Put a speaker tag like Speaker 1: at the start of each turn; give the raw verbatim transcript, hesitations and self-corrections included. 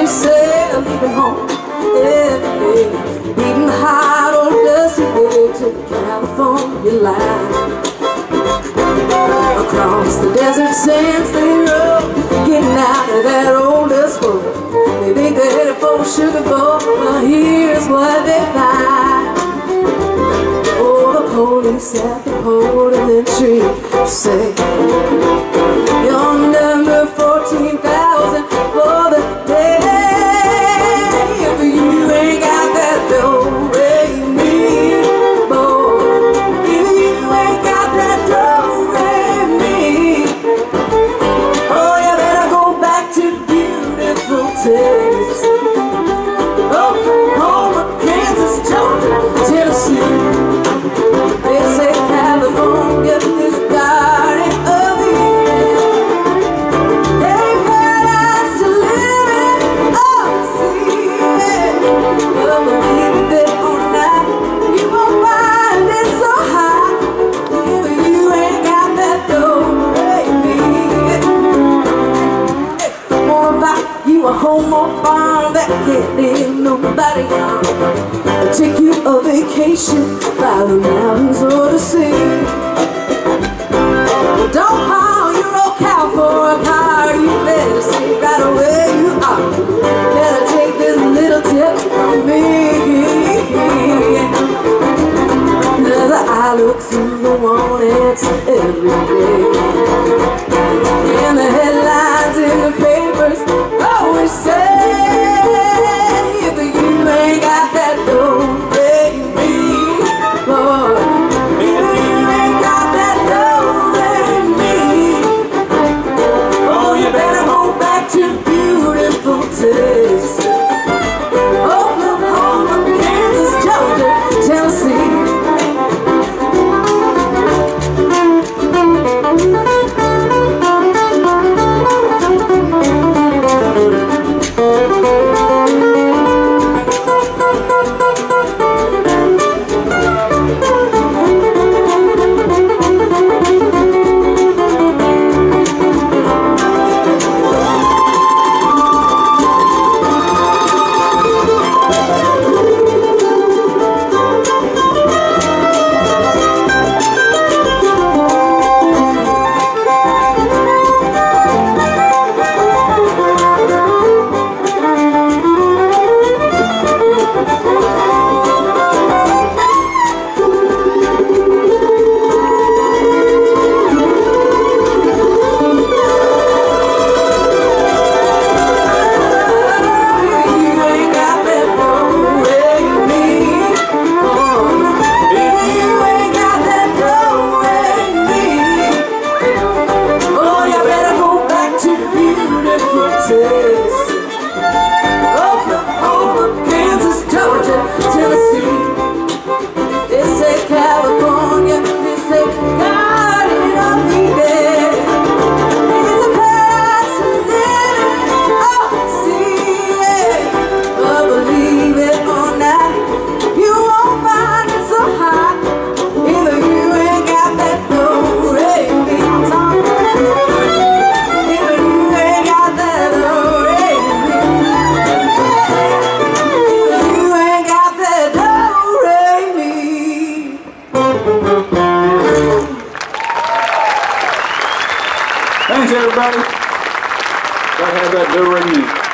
Speaker 1: they say I'm leaving home every day, beating hot on dusty way to the California line. Across the desert sands they roll, getting out of that old dust bowl. They think they're headed for a sugar bowl. Well, here's what they find. Oh, the police at the holding tree say you're number fourteen thousand for the day. If you ain't got that do-re-mi, boy, if you ain't got that do-re-mi, oh, you better go back to beautiful Texas, Oklahoma, Kansas, Georgia, Tennessee. They say California is the garden of the year. They paradise to live in, oh, see it. But believe it or not, you won't find it so hot if you ain't got that do-re-mi. Hey, wanna buy you a home or farm that can't leave nobody on. Take you a vacation by the mountains or the sea. Don't haul your old cow for a car. You better stay right where you are. Better take this little tip from me. Cause I look through the warnings every day, and the headlines in the papers always say, if you ain't got that do-re-mi, boy, if you ain't got that do-re-mi, oh, you better go back to beautiful Texas, Oklahoma, Kansas, Georgia, Tennessee. Oklahoma, Kansas, Georgia, Tennessee. They say California, they say Garden of Eden. It's a paradise to live in, oh, see it. But believe it or not, you won't find it so hot if you ain't got that do-re-mi. If you ain't got that do-re-mi, if you ain't got that do-re-mi.
Speaker 2: Thanks, everybody. Gotta have that do-re-mi.